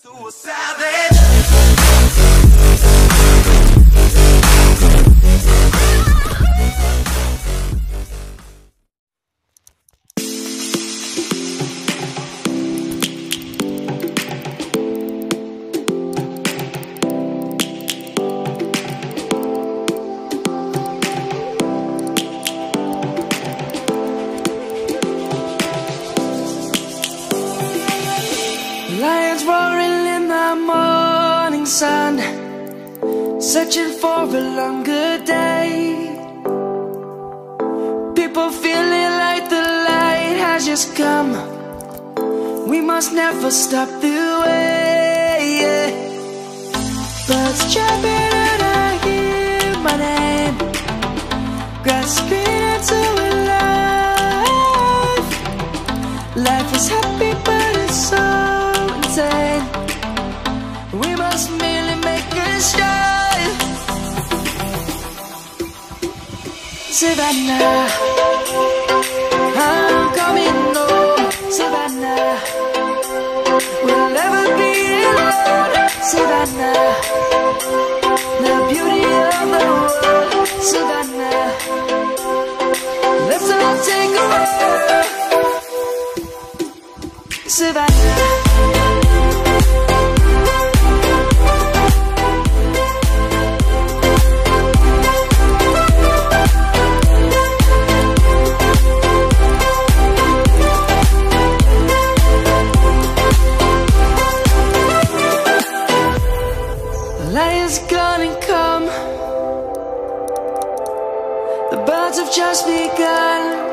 Lions roaring in the morning sun, searching for a longer day. People feeling like the light has just come. We must never stop the way. Birds chirping and I hear my name, grasping into a life. Life is happy but it's so insane. We must merely make a start. Savannah, I'm coming home. Savannah, we'll never be alone. Savannah, the beauty of the world. Savannah, let's all take a walk. Savannah. Lion's gonna come. The birds have just begun.